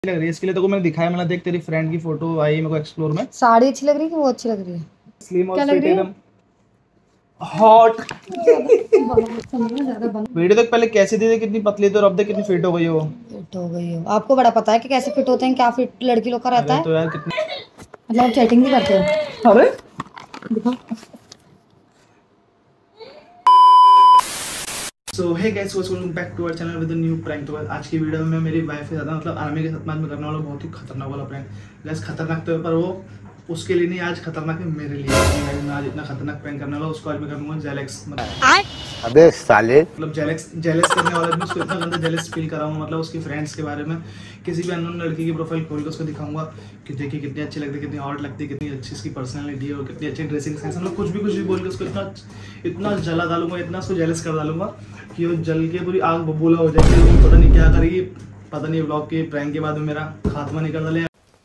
लग रही है, इसके लिए तो मैंने दिखाया, मैंने देख तेरी फ्रेंड की फोटो आई मेरे को एक्सप्लोर में। साड़ी अच्छी लग रही है कि वो अच्छी लग रही है? स्लिम और क्या लग फिट रही है? एकदम हॉट। ज्यादा वीडियो तक पहले कैसी थी, कितनी पतली थी और अब देख कितनी फिट हो गई हो। फिट हो गई हो। आपको बड़ा पता है कि कैसे फिट होते हैं, क्या फिट लड़की लोग का रहता है। तो यार कितनी मतलब आप चैटिंग भी करते हो? अरे दिखाओ। So hey guys, welcome back to our channel with a new prank. तो आज की वीडियो में मेरी वाइफ के साथ मतलब आर्मी के साथ में करने वाला बहुत ही खतरनाक वाला प्रैंक। गाइस खतरनाक तो है पर वो उसके लिए नहीं, आज खतरनाक है मेरे लिए। मैं आज इतना खतरनाक प्रैंक करने वाला उसको आज मैं करूंगा जेलस। अबे साले, मतलब जेलस करने वाला भी, उसको इतना गंदा जेलस फील कराऊंगा। मतलब उसकी फ्रेंड्स के बारे में किसी भी अननोन लड़की की प्रोफाइल खोल कर उसको दिखाऊंगा कि देखिए कितनी अच्छी लगती है, कितनी हॉट लगती है, कितनी अच्छी इसकी पर्सनैलिटी है और कितनी अच्छी ड्रेसिंग सेंस। मतलब कुछ भी बोल के उसको इतना जला डालूंगा, इतना उसको जेलस कर डालूंगा कि वो जल के पूरी आग बबूला हो जाएगी। पता नहीं क्या करेगी, पता नहीं व्लॉग के प्रैंक के बाद में मेरा खात्मा नहीं कर डाले।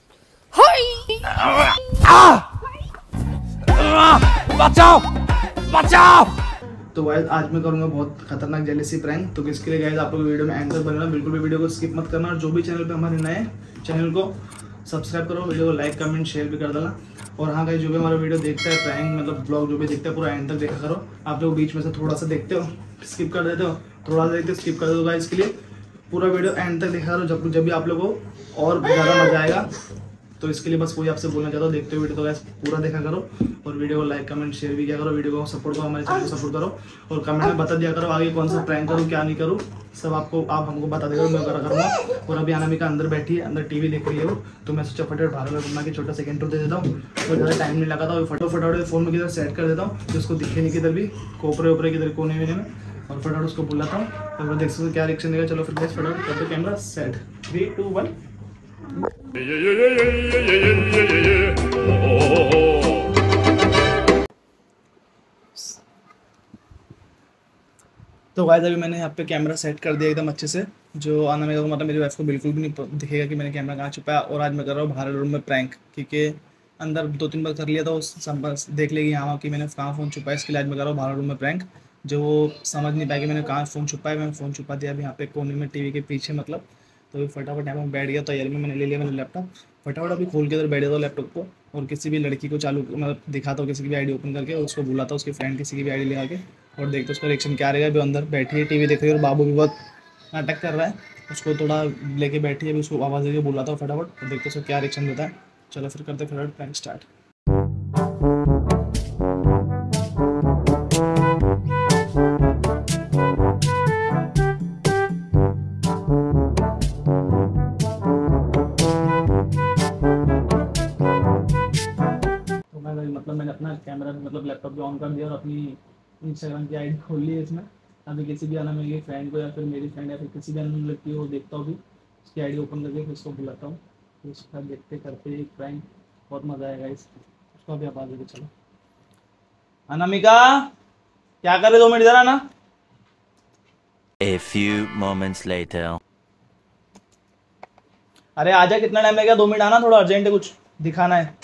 बचाओ बचाओ। तो गाइस आज मैं करूंगा बहुत खतरनाक जेलसी प्रैंक। तो इसके लिए गाइस आप लोग वीडियो में एंड तक बनना, बिल्कुल भी वीडियो को स्किप मत करना। और जो भी चैनल पे हमारे नए चैनल को सब्सक्राइब करो, वीडियो को लाइक कमेंट शेयर भी कर देना। और हाँ गाइस, जो भी हमारा वीडियो देखता है प्रैंक मतलब ब्लॉग जो भी देखता है पूरा एंड तक देखा करो। आप लोग बीच में से थोड़ा सा देखते हो स्किप कर देते हो, थोड़ा सा देखते हो स्किप कर देते हो। गाइस इसके लिए पूरा वीडियो एंड तक देखा करो, जब भी आप लोगों को और ज़्यादा मजा आएगा। तो इसके लिए बस वही आपसे बोलना चाहता हूँ, देखते हो वीडियो तो गाइस पूरा देखा करो और वीडियो को लाइक कमेंट शेयर भी किया करो। वीडियो को सपोर्ट करो, हमारे चैनल को सपोर्ट करो और कमेंट में बता दिया करो आगे कौन सा प्रैंक करूँ क्या नहीं करूँ, सब आप हमको बता देगा, मैं करा करूँगा। और अभी अनामिका अंदर बैठी है, अंदर टीवी देख रही है वो, तो मैं सोचा फटाफट बाहर घूमना के छोटा सेकंड टूर दे देता हूँ और ज़्यादा टाइम नहीं लगाता हूँ। फटाफट फ़ोन में किधर सेट कर देता हूँ तो उसको दिखे नहीं किधर भी, कोपरे ऊपरे किधर कोने में, और फटाफट उसको बुलाता हूँ और देख सकते क्या रिएक्शन देगा। चलो फिर फटाफट करते कैमरा सेट 3 2 1। तो गाइस अभी मैंने यहाँ पे कैमरा सेट कर दिया एकदम अच्छे से, जो अनामिका को मतलब मेरी वाइफ को बिल्कुल भी नहीं दिखेगा कि मैंने कैमरा कहाँ छुपाया। और आज मैं कर रहा हूँ बाहर रूम में प्रैंक, क्योंकि अंदर 2-3 बार कर लिया तो बस देख लेगी यहाँ कि मैंने कहाँ फ़ोन छुपाया। इसके लिए आज मैं कर रहा हूँ बाहर रूम में प्रैंक, जो वो समझ नहीं पाएगी मैंने कहाँ फ़ोन छुपाया। मैंने फ़ोन छुपा दिया अभी यहाँ पे कोने में टीवी के पीछे मतलब। तो अभी फटाफट यहाँ पर बैठ गया तैयारी में, मैंने ले लिया मैंने लैपटॉप, फटाफट अभी खोल के इधर बैठ जाता हूँ लैपटॉप को और किसी भी लड़की को चालू मतलब दिखाता हूँ, किसी की भी आईडी ओपन करके उसको बुलाता हूँ, उसकी फ्रेंड किसी की भी आईडी लगा के, और देखते उसका रिएक्शन क्या रहेगा। अभी अंदर बैठी है टीवी देख रही है और बाबू भी बहुत नाटक कर रहा है, उसको थोड़ा लेके बैठी है, अभी उसको आवाज़ देके बुलाता हूँ फटाफट और देखते उसको क्या रिएक्शन देता है। चलो फिर करते फटाफट प्रैंक स्टार्ट। मतलब मैंने अपना कैमरा मतलब लैपटॉप भी ऑन कर दिया और अपनी इंस्टाग्राम की आईडी खोल ली है इसमें। अभी किसी भी अनजाने फ्रेंड को या फिर मेरी फ्रेंड या फिर किसी भी अनजान लड़की को देखता हूँ भी उसकी आईडी ओपन करके फिर उसको बुलाता हूँ, फिर उसका देखते करते एक प्रैंक बहुत मज़ा आएगा उसको अभी आवाज़ देके। चलो अनामिका क्या कर रहे, 2 मिनट इधर आना। A few moments later. अरे आजा, कितना टाइम लगेगा, 2 मिनट आना, थोड़ा अर्जेंट है, कुछ दिखाना है।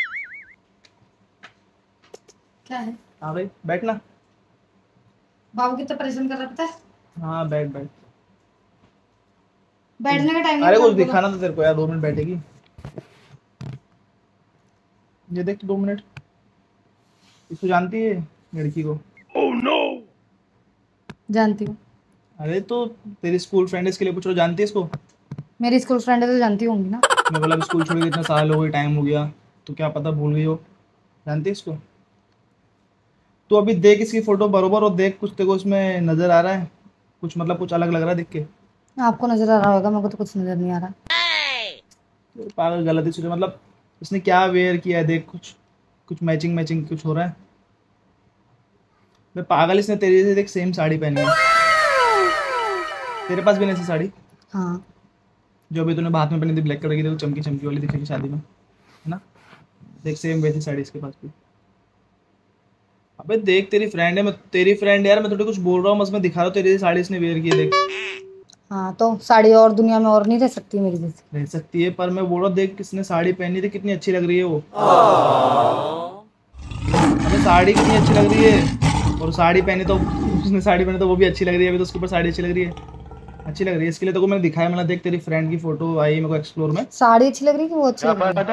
क्या है? हाँ भाई बैठना। बाबू कितना परेशान कर रहा है पता है? हाँ बैठ बैठने का टाइम अरे नहीं कुछ दिखाना तो तेरे को यार, 2 मिनट बैठेगी। ये देख 2 मिनट, इसको जानती है लड़की को? Oh no! जानती हूँ। अरे तो तेरी स्कूल फ्रेंड है, इसके लिए पूछ रहा, जानती है इसको? मेरी स्कूल फ्रेंड है तो जानती होंगी ना। मैं बोला स्कूल छोड़ के इतना साल हो गए, टाइम हो गया, तो क्या पता भूल गई हो। जानती है इसको? तो अभी देख इसकी फोटो बरोबर और देख कुछ तेरे को इसमें नजर आ रहा है, कुछ मतलब कुछ अलग लग रहा है देख के? आपको नजर आ रहा होगा, मेरे को तो कुछ नजर नहीं आ रहा। तो पागल गलती सोचे, मतलब इसने क्या वेयर किया है देख, कुछ मैचिंग कुछ हो रहा है। मैं पागल, इसने तेरे से देख सेम साड़ी पहनी है। तेरे पास भी नहीं ऐसी साड़ी? हाँ जो अभी तूने हाथ में पहनी थी ब्लैक कलर की, देखो चमकी वाली दिखेगी शादी में, है ना? देख सेम वैसी साड़ी इसके पास भी। अबे देख तेरी फ्रेंड है, मैं तेरी फ्रेंड यार, मैं थोड़ी कुछ बोल रहा हूँ, बस मैं दिखा रहा हूँ तेरी साड़ी इसने वेयर की है देख। हाँ तो साड़ी और दुनिया में और नहीं रह सकती मेरी जैसी? रह सकती है, पर मैं बोल रहा हूँ देख किसने साड़ी पहनी थी, कितनी अच्छी लग रही है वो। अबे साड़ी कितनी अच्छी लग रही है, और साड़ी पहनी तो उसने साड़ी पहनी तो वो भी अच्छी लग रही है, अभी तो उसके ऊपर साड़ी अच्छी लग रही है। अच्छी लग रही है, इसके लिए तो मैंने दिखाया, मैंने देख तेरी फ्रेंड की फोटो आई मेरे को एक्सप्लोर में। साड़ी अच्छी लग रही है कि वो अच्छी लग रही है?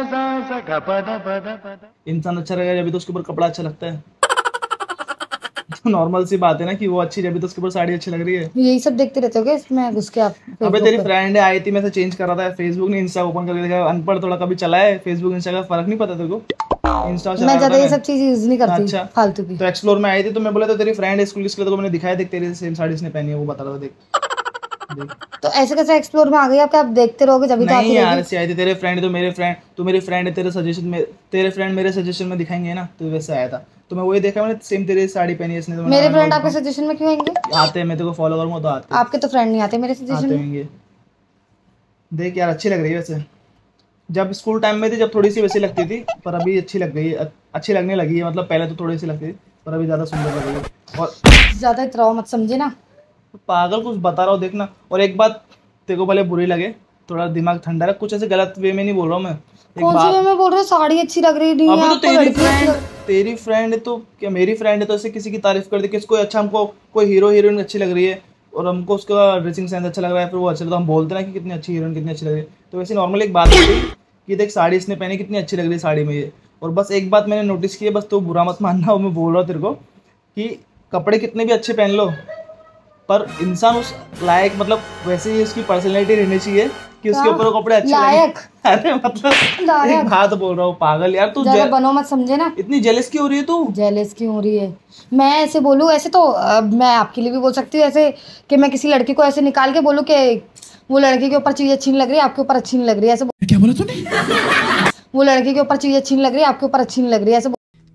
इंसान अच्छा लगेगा जब तो उसके ऊपर कपड़ा अच्छा लगता है। तो नॉर्मल सी बात है ना कि वो अच्छी जब तो उसके ऊपर साड़ी अच्छी लग रही है। यही सब देखते रहते हो क्या इसमें घुस के आप? अबे तेरी फ्रेंड है आई थी, मैं से चेंज कर रहा था फेसबुक ने इंस्टा ओपन करके देखा, अनपढ़ थोड़ा कभी चला है फेसबुक इंस्टा का फर्क नहीं पता तेरे को? इंस्टा चला मैं ज्यादा ये सब चीज यूज नहीं करती। अच्छा। फालतू की। तो एक्सप्लोर में आई थी तो मैं बोला तो तेरी फ्रेंड है स्कूल, इसके लिए तो मैंने दिखाया, देख तेरी सेम साड़ी इसने पहनी है, वो बता रहा था देख। तो ऐसे कैसे एक्सप्लोर में आ गई? आप क्या आप देखते रहोगे जब तो नहीं यार ऐसे आई थी, तेरे फ्रेंड तो मेरे फ्रेंड, तू मेरी फ्रेंड है, तेरे सजेशन में तेरे फ्रेंड मेरे सजेशन में दिखाएंगे ना, तो वैसे आया था तो मैं वही देखा, मैंने सेम तेरी साड़ी पहनी है इसने, तो मेरे फ्रेंड आपके सजेशन में क्यों आएंगे? आते हैं, मैं तेरे को फॉलो करूंगा तो आते आपके तो फ्रेंड नहीं आते मेरे सजेशन आते में। होंगे। देख यार अच्छी लग रही है वैसे, जब स्कूल टाइम में थी जब थोड़ी सी वैसी लगती थी, पर अभी अच्छी लग गई है, अच्छी लगने लगी है, मतलब पहले तो थोड़ी सी लगती थी पर अभी ज्यादा सुंदर लग रही है। और ज्यादा इतराओ मत, समझे ना? पागल कुछ बता रहा हूँ देखना। और एक बात तेरे को भले बुरी लगे, थोड़ा दिमाग ठंडा रख, कुछ ऐसे गलत वे में नहीं बोल रहा हूँ मैं। कौन सी वे में बोल रहे हो? साड़ी अच्छी लग रही नहीं है अभी तो आपको? तेरी फ्रेंड है तो क्या मेरी फ्रेंड है तो ऐसे किसी की तारीफ कर दे, किसको अच्छा, हमको कोई हीरो हीरोइन अच्छी लग रही है और हमको उसका ड्रेसिंग सेंस अच्छा लग रहा है, फिर वो अच्छा, तो हम बोलते ना कि कितनी अच्छी हीरोइन, कितनी अच्छी लग रही है। तो वैसे नॉर्मल एक बात होती कि देख साड़ी इसने पहनी कितनी अच्छी लग रही है साड़ी में ये। और बस एक बात मैंने नोटिस की है, बस तो बुरा मत मानना, मैं बोल रहा हूँ तेरे को कि कपड़े कितने भी अच्छे पहन लो पर इंसान उस लायक, मतलब वैसे ही उसकी पर्सनैलिटी रहनी चाहिए कि उसके ऊपर कपड़े अच्छे लगे। अरे मतलब एक बात बोल रहा हूँ पागल यार, तू ज्यादा बनो मत, समझे ना? इतनी जेलस क्यों हो रही है तू? जेलस क्यों हो रही है? मैं ऐसे बोलूँ ऐसे तो मैं आपके लिए भी बोल सकती हूँ ऐसे कि मैं किसी लड़की को ऐसे निकाल के बोलूँ कि वो लड़की के ऊपर चीज अच्छी नहीं लग रही, आपके ऊपर अच्छी नहीं लग रही है, ऐसे क्या बोला तूने? वो लड़की के ऊपर चीज अच्छी नहीं लग रही है, आपके ऊपर अच्छी नहीं लग रही है, ऐसे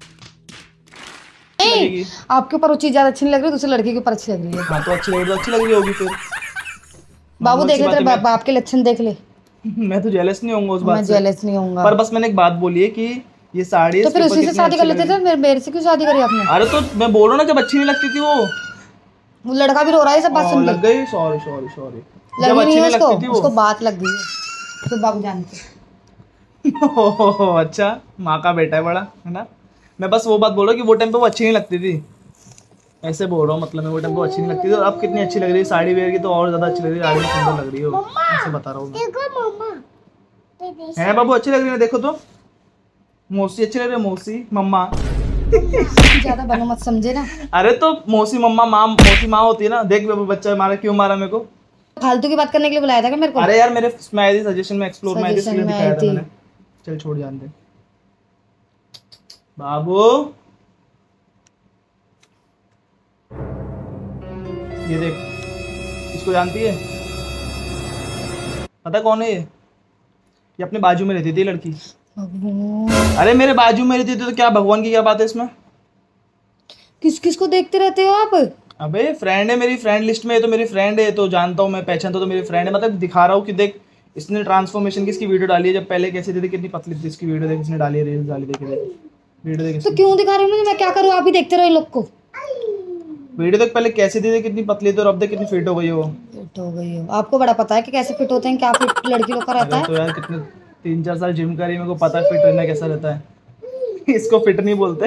नहीं, आपके ऊपर वो चीज ज्यादा अच्छी नहीं लग रही है, दूसरी लड़की के ऊपर अच्छी लग रही है। हाँ तो अच्छी लग रही होगी फिर। बाबू देख ले, तेरे बाप के लक्षण देख ले। मैं तो जेलस नहीं होऊंगा उस बात मैं से। जेलस नहीं होऊंगा। पर बस मैंने एक बात बोली है कि ये साड़ी तो फिर उसी से शादी कर लेते थे, मेरे से क्यों शादी करी आपने? अरे तो मैं बोल रहा हूँ ना, जब अच्छी नहीं लगती थी वो लड़का भी रो रहा है सब बात सुन के। लग गई, सॉरी सॉरी सॉरी, जब अच्छी नहीं लगती थी उसको बात लग गई है तो बाबू जानते। अच्छा माँ का बेटा है बड़ा, है ना? मैं बस वो बात बोल रहा हूँ कि वो टाइम पे वो अच्छी नहीं लगती थी, ऐसे बोल रहा हूँ, मतलब मैं वो टाइम पे अच्छी नहीं लगती थी और अब कितनी अच्छी लग रही है साड़ी वेयर की, तो और ज्यादा अच्छी लग रही है, आगे सुंदर लग रही है, ऐसे बता रहा हूँ मैं। है बाबू अच्छी लग रही है, देखो तो मौसी अच्छी लग रही है, मौसी मम्मा। ज्यादा बनो मत, समझे ना? अरे तो मौसी मम्मा माँ, मौसी माँ होती है ना। देख बच्चा मारा, क्यों मारा मेरे को? फालतू की बात करने के लिए बुलाया था क्या मेरे को? अरे यार मेरे मैं आई थी सजेशन में, एक्सप्लोर में आई थी, इसलिए दिखाया था मैंने। चल छोड़ जानते बाबू। ये देख, इसको जानती है? पता कौन है ये अपने बाजू में रहती थी लड़की। अरे मेरे बाजू में रहती थी तो क्या भगवान की क्या बात है इसमें? किस किस को देखते रहते हो आप? अबे फ्रेंड है मेरी, फ्रेंड लिस्ट में है तो मेरी फ्रेंड है, तो जानता हूँ मैं, पहचानता हूँ तो मेरी फ्रेंड है, मतलब दिखा रहा हूँ कि देख इसने ट्रांसफॉर्मेशन की इसकी वीडियो डाली है, जब पहले कैसे थी कितनी पतली थी इसकी वीडियो, देख इसने डाली है, रील्स डाली, देखे वीडियो देख। तो क्यों दिखा रही मुझे? मैं क्या करूँ? आप ही देखते रहो इन लोग को। वीडियो देख पहले कैसी थी, कितनी पतली थी और अब देख कितनी फिट हो गई हो। फिट हो गई हो? आपको बड़ा पता है कि कैसे फिट होते हैं, क्या फिट लड़की लोग का रहता है। तो यार कितने 3-4 साल जिम करी, मेरे को पता है फिट रहना कैसा रहता है। इसको फिट नहीं बोलते।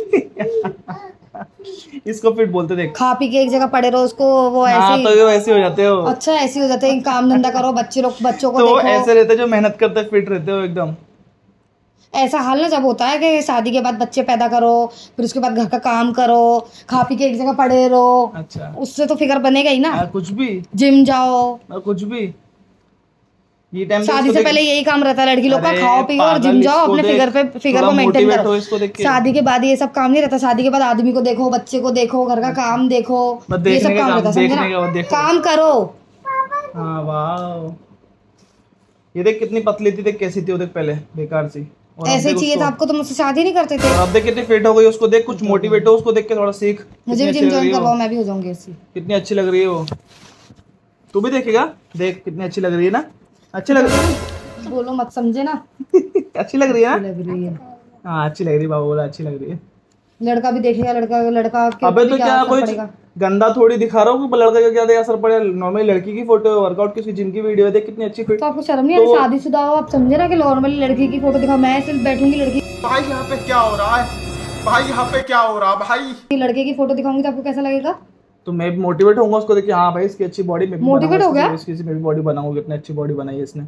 इसको फिट बोलते। देख खा पी के एक जगह पड़े रहो, उसको वो ऐसे हाँ, तो ऐसे हो जाते हो। अच्छा ऐसे हो जाते हैं, काम धंधा करो, बच्चों को तो देखो। ऐसे रहते जो मेहनत करते फिट रहते हो एकदम। ऐसा हाल ना जब होता है कि शादी के बाद बच्चे पैदा करो, फिर उसके बाद घर का काम करो, खा पी के एक जगह पड़े रहो। अच्छा उससे तो फिगर बनेगा ही ना। कुछ भी जिम जाओ, कुछ भी। ये टाइम शादी से पहले यही काम रहता है लड़की लोग का, खाओ पियो और जिम जाओ, अपने फिगर को मेंटेन करो। शादी के बाद ये सब काम नहीं रहता। शादी के बाद आदमी को देखो, बच्चे को देखो, घर का काम देखो, ये सब काम रहता है, समझे ना? काम करो। हाँ वाह, ये देख कितनी पतली थी, देख कैसी थी वो, देख पहले बेकार सी। ऐसे चाहिए था आपको तो मुझसे शादी नहीं करते थे। अब देख कितनी फिट हो गई, उसको देख, कुछ मोटिवेट हो, उसको देख के थोड़ा सीख। मुझे भी जिम ज्वाइन करवाओ, मैं भी हो जाऊंगी ऐसी। कितनी अच्छी लग रही है वो, तू भी देखेगा, देख कितनी अच्छी लग रही है ना। अच्छी लग रही है, बोलो मत, समझे ना? अच्छी लग रही है ना? लग रही है। हाँ अच्छी लग रही है, बाबू बोला अच्छी लग रही है। लड़का भी देखेगा, लड़का अबे तो क्या कोई गंदा थोड़ी दिखा रहा हूँ, लड़का का क्या असर पड़ेगा? नॉर्मली लड़की की फोटो, वर्कआउट की, जिम की वीडियो है, देख कितनी अच्छी फिट। तो आपको शर्म नहीं आ रही? शादीशुदा हो आप, समझे ना कि नॉर्मली लड़की की फोटो दिखाओ। मैं सिर्फ बैठूंगी लड़की। भाई यहाँ पे क्या हो रहा है? भाई यहाँ पे क्या हो रहा है? भाई लड़के की फोटो दिखाऊंगी तो आपको कैसा लगेगा? तो मैं भी मोटिवेट होऊंगा उसको देख के, हाँ भाई इसकी अच्छी बॉडी, मैं भी मोटिवेट हो गया, इसकी मैं भी बॉडी बनाऊंगा, कितनी अच्छी बॉडी बनाई है इसने।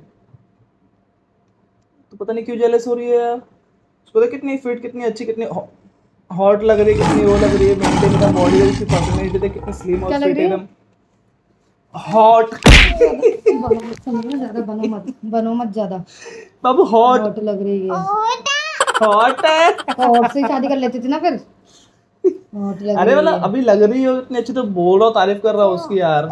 तो पता नहीं क्यों जेलस हो रही है यार, उसको देख कितनी फिट, कितनी अच्छी, कितनी हॉट लग रही है, कितनी वो लग रही है, मेंटेन का बॉडी है, इसकी पर्सनालिटी देख कितनी स्लिम और फिट एकदम हॉट। ज्यादा बनो मत ज्यादा बाबू, हॉट लग रही है, हॉट है, हॉट से शादी कर लेती थी ना फिर। अरे मतलब अभी लग रही है इतनी अच्छी, तो बोल रहा हूँ, तारीफ कर रहा हूँ उसकी यार।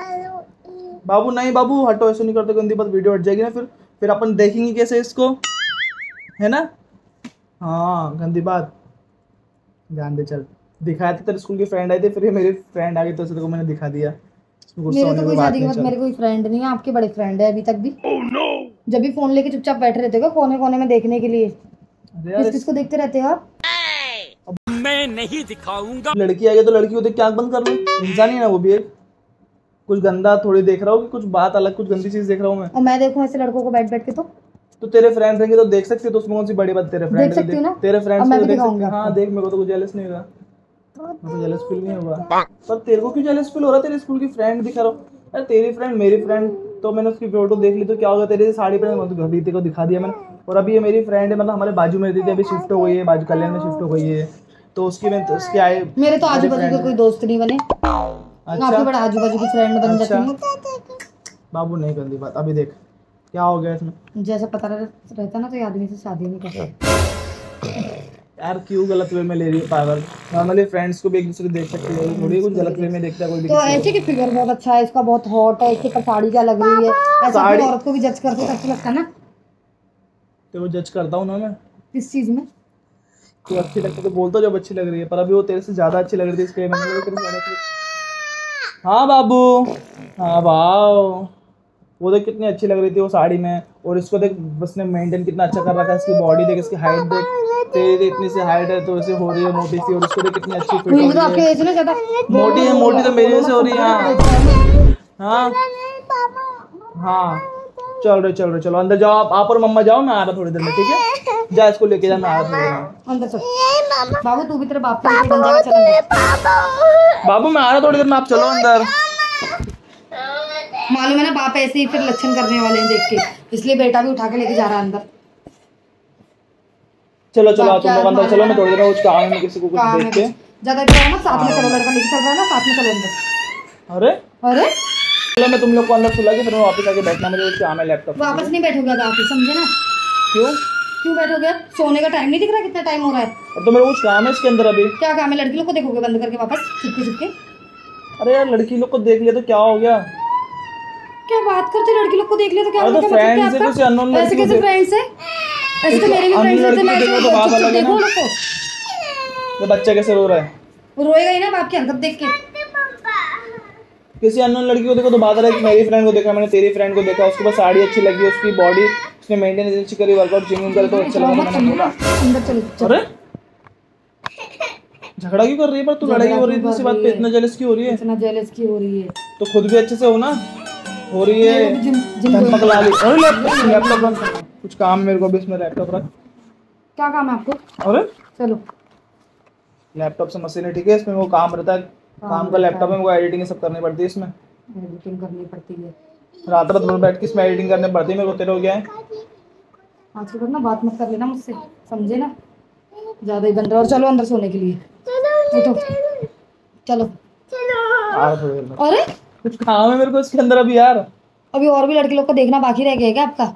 बाबू नहीं, बाबू हटो, ऐसे नहीं करते, गंदी बात, वीडियो हट जाएगी ना, फिर अपन देखेंगे कैसे इसको, है ना। हाँ गंदी बात, ध्यान दे। चल दिखाया था, तेरे स्कूल की फ्रेंड आई थी, फिर ये मेरी फ्रेंड आ गई तो उसको मैंने दिखा दिया। मेरे तो कोई शादी के बाद मेरे कोई फ्रेंड नहीं है, आपके बड़े फ्रेंड है अभी तक भी। जब भी फोन लेके चुपचाप बैठे रहते हो कोने कोने में देखने के लिए, किसको देखते रहते हो आप? मैं नहीं दिखाऊंगा। लड़की आ गई तो लड़की को देख के आंख बंद कर लो, इंसान ही ना वो भी एक। कुछ गंदा थोड़ी देख रहा हूँ कि कुछ बात अलग, कुछ गंदी चीज देख रहा हूँ मैं। और मैं देखूं ऐसे लड़कों को बैठ बैठ के, तो तेरे फ्रेंड रहेंगे तो देख सकती है, तो उसमें कौन सी बड़ी बात, तेरे फ्रेंड देख सकती हूं ना, तेरे फ्रेंड्स मैं को भी देख सकती दिखाऊंगा। है। हाँ देख, मेरे को तो कुछ जेलस नहीं होगा, मुझे जेलस फील नहीं होगा। पर तेरे को क्यों जेलस फील हो रहा है? तेरे स्कूल की फ्रेंड दिखा रहा हूँ यार, तेरी फ्रेंड मेरी फ्रेंड, तो मैंने उसकी फोटो देख ली तो क्या होगा, तेरी साड़ी पहन दीदी को दिखा दिया मैंने, और अभी ये मेरी फ्रेंड है, मतलब हमारे बाजू में रहती थी, अभी शिफ्ट हो गई है, बाजू कल्याण में शिफ्ट हो गई है, तो उसकी मैं उसके आए। मेरे तो आजू बाजू के कोई दोस्त नहीं बने, आपके बड़ा आजू बाजू की फ्रेंड बन जाती है। बाबू नहीं, गंदी बात। अभी देख क्या हो गया इसमें, जैसा पता रहता ना तो ये आदमी से शादी नहीं करता यार। क्यों गलत वे में ले रही है पागल? नॉर्मली फ्रेंड्स को भी एक दूसरे को देख सकते हो, थोड़ी कुछ गलत वे में देखता है कोई भी। तो ऐसे कि फिगर बहुत अच्छा है इसका, बहुत हॉट है, इसके पर साड़ी क्या लग रही है, ऐसा कोई औरत को भी जज करते तो अच्छा लगता है ना। तो वो जज करता हूँ ना मैं, किस चीज में? तो अच्छी लगती तो बोलता जब अच्छी लग रही है, पर अभी वो तेरे से ज्यादा अच्छी लग रही थी, इसके लिए मैंने बोला तेरे से ज्यादा अच्छी। हाँ बाबू, हाँ वाओ, वो देख कितनी अच्छी लग रही थी वो साड़ी में, और इसको देख उसने मेंटेन कितना अच्छा कर रखा है, इसकी बॉडी देख, इसकी हाइट देख, तेरी इतनी सी हाइट है तो ऐसे हो रही है मोटी सी, और इसको देख कितनी अच्छी फिट हो रही है। मोटी है, मोटी तो मेरी वजह से हो रही है। हाँ हाँ चलो अंदर जाओ, आप और मम्मा जाओ, मैं आ रहा थोड़ी देर में, ठीक है? जा इसको लेके जा, मैं आ रहा अंदर चल। बाबू तू भी तेरे बाप का बन जाएगा, चल अंदर। बाबू मैं आ रहा थोड़ी देर में, आप चलो अंदर। मालूम है ना, बाप ऐसे ही फिर लक्षण करने वाले हैं देख के, इसलिए बेटा भी उठा के लेके जा रहा है अंदर। चलो तुम लोग अंदर चलो, मैं थोड़ी देर में कुछ काम है, किसी को कुछ देख के। ज्यादा इधर आओ मत, साथ में चलो, लड़का लेके चल रहा है ना, साथ में चलो अंदर। अरे अरे चलो मैं तुम लोग को अंदर सुला के फिर मैं वापस आके बैठना, मुझे कुछ काम है लैपटॉप। वापस नहीं बैठोगे आके, समझे ना? क्यों बैठोगे? सोने का टाइम नहीं दिख रहा कितना टाइम हो रहा है? और तो मेरा कुछ काम है इसके अंदर अभी। क्या काम है? लड़की लोग को देखोगे बंद करके वापस चुपके चुपके? अरे यार लड़की लोग को देख लिया तो क्या हो गया? क्या बात करते, लड़की लोग को देख लिया तो क्या हो गया? तो फ्रेंड्स है, किसी अननोन लड़की ऐसे कैसे फ्रेंड्स है? ऐसे तो मेरे भी फ्रेंड्स थे, मैं देखो लोग को। ये बच्चा कैसे रो रहा है? रोएगा ही ना बाप की हरकत देख के। किसी अननोन लड़की को देखो तो बात है कि मेरी फ्रेंड को देखा, मैंने तेरी फ्रेंड को देखा, उसके पास साड़ी अच्छी लगी, उसकी बॉडी उसने मेंटेन अच्छी करी, वर्कआउट जिम करे तो अच्छा लगा, मैंने बोला अंदर चलो। अरे झगड़ा क्यों कर रही है? पर तू लड़ाई हो रही है इसी बात पे, इतना जेलस क्यों हो रही है? इतना जेलस क्यों हो रही है? तो खुद भी अच्छे से हो ना, हो रही है धमक ला ली। अरे लैपटॉप बंद कर, कुछ काम मेरे को भी इसमें, लैपटॉप रख। क्या काम है आपको? अरे चलो, लैपटॉप से मशीन है, ठीक है, इसमें वो काम रहता है, काम का लैपटॉप में वो एडिटिंग सब करनी पड़ती है, इसमें एडिटिंग करनी पड़ती है, रात भर बैठ के इसमें एडिटिंग करनी पड़ती है मेरे को। तेरे हो गया है आज के बाद ना बात मत कर लेना मुझसे, समझे ना? ज्यादा ही बन रहा है। और चलो अंदर सोने के लिए, उठो चलो। अरे कुछ काम है मेरे को इसके अंदर अभी यार। अभी और भी लड़के लोग को देखना बाकी रह गया क्या आपका?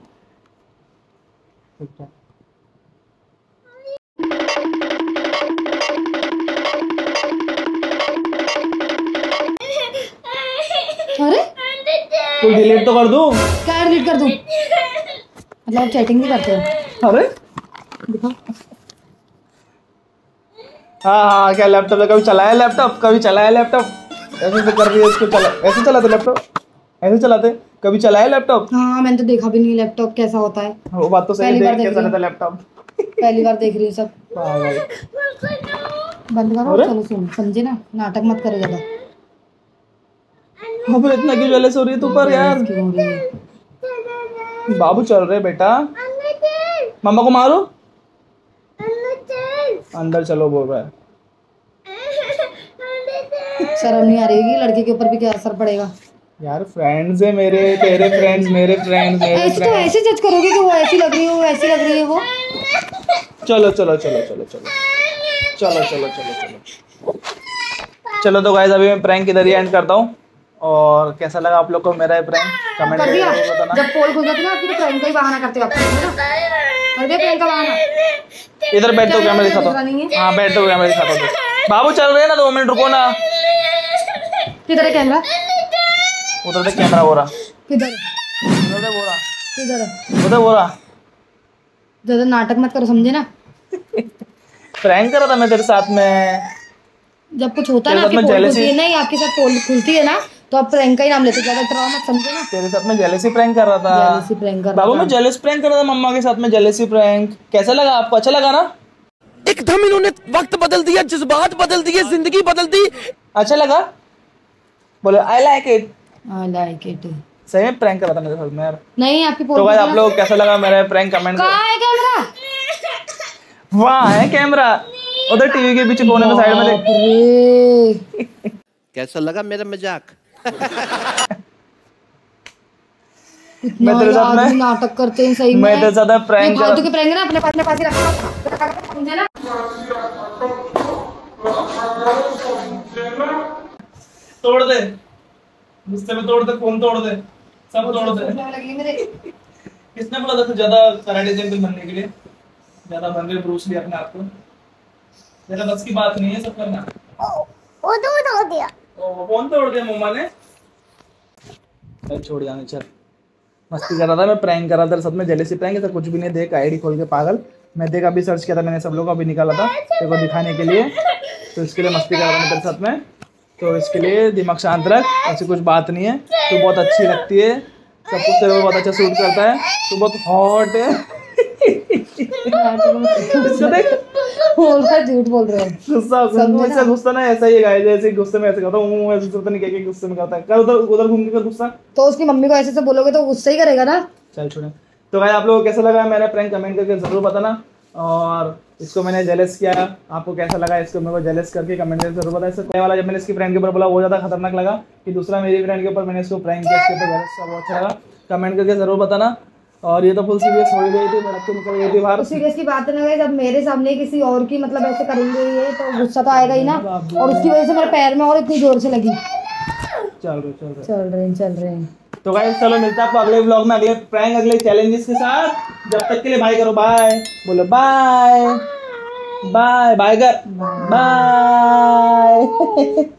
अरे तो डिलीट तो कर दूं? क्या डिलीट कर दूं? मतलब चैटिंग भी करते हो? अरे दिखाओ। हाँ क्या लैपटॉप है? कभी चलाया लैपटॉप? कभी चलाया लैपटॉप? ऐसे तो कर रही है इसको, चला ऐसे चलाते लैपटॉप, ऐसे चलाते। कभी चलाया लैपटॉप? हाँ मैंने तो देखा भी नहीं लैपटॉप कैसा होता है। वो बात तो सही, देख कैसा रहता लैपटॉप। पहली बार देख रही हूँ सब। बंद करो, चलो सुन, समझे ना? नाटक मत करो ज्यादा। अब इतना क्यों जेलस हो रही है तू पर यार? बाबू चल रहे बेटा, मम्मा को मारो, अंदर चलो बोल रहा है। शर्म नहीं आ रही है लड़के के ऊपर भी क्या असर पड़ेगा यार? फ्रेंड्स है मेरे, तेरे फ्रेंड्स मेरे फ्रेंड्स। ऐसे तो ऐसे जज करोगे कि वो ऐसी लग रही है, वो ऐसी लग रही है वो। चलो चलो चलो चलो चलो चलो चलो चलो चलो चलो। तो गाइस अभी मैं प्रैंक इधर ही एंड करता हूँ। और कैसा लगा आप लोग को मेरा प्रैंक कमेंट कर दिया। करके बताना। जब पोल खुल जाती है ना आपकी तो प्रैंक का ही बहाना करते हो आप, कर दे प्रैंक का बहाना। इधर बैठ तो कैमरा दिखाता हूँ। हाँ बैठ तो कैमरा दिखाता हूँ। बाबू चल रहे हैं ना, 2 मिनट रुको ना। किधर है कैमरा? उधर देख कैमरा हो रहा। किधर? उधर देख हो रहा। किधर है? उधर हो रहा। ज्यादा नाटक मत करो, समझे ना। प्रैंक कर रहा था मैं तेरे साथ में। जब कुछ होता है ना आपकी पोल खुलती है, नहीं आपके साथ पोल खुलती है ना तो आप प्रैंक का ही नाम लेते, ज्यादा डराओ मत, समझे ना। तेरे साथ में जेलसी प्रैंक कर रहा था। जेलसी प्रैंक कर रहा बाबू था। मैं जेलस प्रैंक कर रहा था मम्मा के साथ में, जेलसी प्रैंक। कैसा लगा आपको? अच्छा लगा ना? एकदम इन्होंने वक्त बदल दिया, जज्बात बदल दिए, जिंदगी बदल दी। अच्छा लगा? बोलो I like it. I like it. सही में प्रैंक कर रहा था मेरे साथ में यार। नहीं आपकी पोल। तो गाइस आप लोग कैसा लगा मेरा प्रैंक कमेंट कहाँ है कैमरा? वहाँ है कैमरा, उधर टीवी के पीछे कोने में साइड में देख। कैसा लगा मेरा मजाक? मैं तेरे साथ में नाटक करते हैं सही में। मैं तेरे साथ प्रैंक फालतू के प्रैंक ना अपने पास ही रखा, समझे ना। तोड़ दे, गुस्से में तोड़ दे, फोन तोड़ दे, सब तोड़ दे। किसने बोला था ज्यादा कराटे चैंपियन बनने के लिए? ज्यादा बन रहे ब्रूस ली अपने आप को। मेरा बस की बात नहीं है सब करना। वो तो तोड़ दिया। फोन तोड़ दिया मम्मा ने। चल छोड़ जाने, चल। मस्ती कर रहा था मैं, प्रैंक कर रहा था तेरे साथ में, जेलसी प्रैंक। ऐसा कुछ भी नहीं। देख आईडी खोल के पागल। मैं देख अभी सर्च किया था मैंने, सब लोग अभी निकाला था तेरे को दिखाने के लिए। तो इसके लिए मस्ती कर रहा था मैं तेरे साथ में। तो इसके लिए दिमाग शांत रख, ऐसी कुछ बात नहीं है। तू बहुत अच्छी लगती है, सब कुछ तेरे को बहुत अच्छा सूट करता है, तू बहुत हॉट है। झूठ बोल रहे हैं। गुस्सा गुस्सा ना ऐसा ही है, जैसे गुस्से में ऐसे करता हूँ, ऐसे पता नहीं क्या गुस्से में करता है। कर उधर घूम के कर गुस्सा। तो उसकी मम्मी को ऐसे से बोलोगे तो गुस्सा ही करेगा ना। चल छोड़े। तो भाई आप लोगों को कैसा लगा मेरा प्रैंक कमेंट करके जरूर बताना। और इसको मैंने जेलस किया, आपको कैसा लगा इसको मेरे को जेलस करके कमेंट करके जरूर बताया। इससे वाला जब मैंने इसकी फ्रेंड के ऊपर बोला वो ज़्यादा खतरनाक लगा कि दूसरा मेरी फ्रेंड के ऊपर मैंने इसको प्रैंक किया, इसके ऊपर जेलस का बहुत अच्छा लगा। कमेंट करके जरूर बताना। और ये तो फुल सीरियस हो गई थी, मेरा तो निकल गई थी बाहर। सीरियस की बात ना है, जब मेरे सामने किसी और की मतलब ऐसे करेंगे ये तो गुस्सा तो आएगा ही ना। और उसकी वजह से मेरे पैर में और इतनी जोर से लगी। चल रहे हैं। तो गाइस चलो मिलता है आपको अगले व्लॉग में, अगले प्रैंक, अगले चैलेंजेस के साथ। जब तक के लिए बाय करो, बाय बोलो, बाय बाय बाय कर, बाय।